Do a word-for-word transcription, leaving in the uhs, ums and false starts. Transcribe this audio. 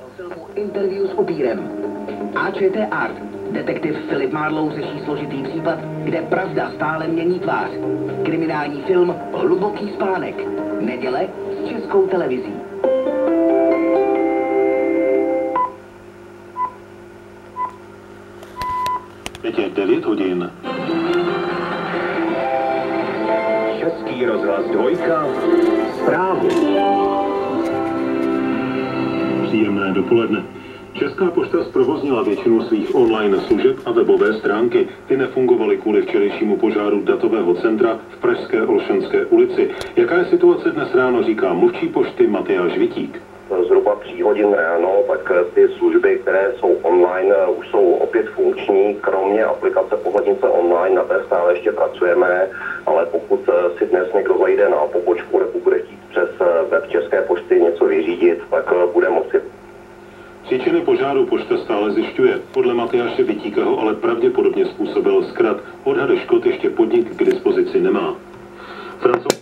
filmu Interview s upírem. A Č T Art. Detektiv Filip Marlowe řeší složitý případ, kde pravda stále mění tvář. Kriminální film Hluboký spánek. Neděle s Českou televizí. Teď je devět hodin. Český rozhlas dvojka. Zprávy. Příjemné dopoledne. Česká pošta zprovoznila většinu svých online služeb a webové stránky. Ty nefungovaly kvůli včerejšímu požáru datového centra v pražské Olšanské ulici. Jaká je situace dnes ráno, říká mluvčí pošty Matyáš Vitík. Zhruba tří hodin ráno, tak ty služby, které jsou online, už jsou opět funkční. Kromě aplikace Pohlednice online, na té stále ještě pracujeme, ale pokud si dnes někdo zajde na pobočku nebo bude chtít přes web České pošty něco vyřídit, tak bude moci. Příčiny požáru pošta stále zjišťuje. Podle Matyáše Vitíka ho ale pravděpodobně způsobil zkrat. Odhady škod ještě podnik k dispozici nemá. Francouz...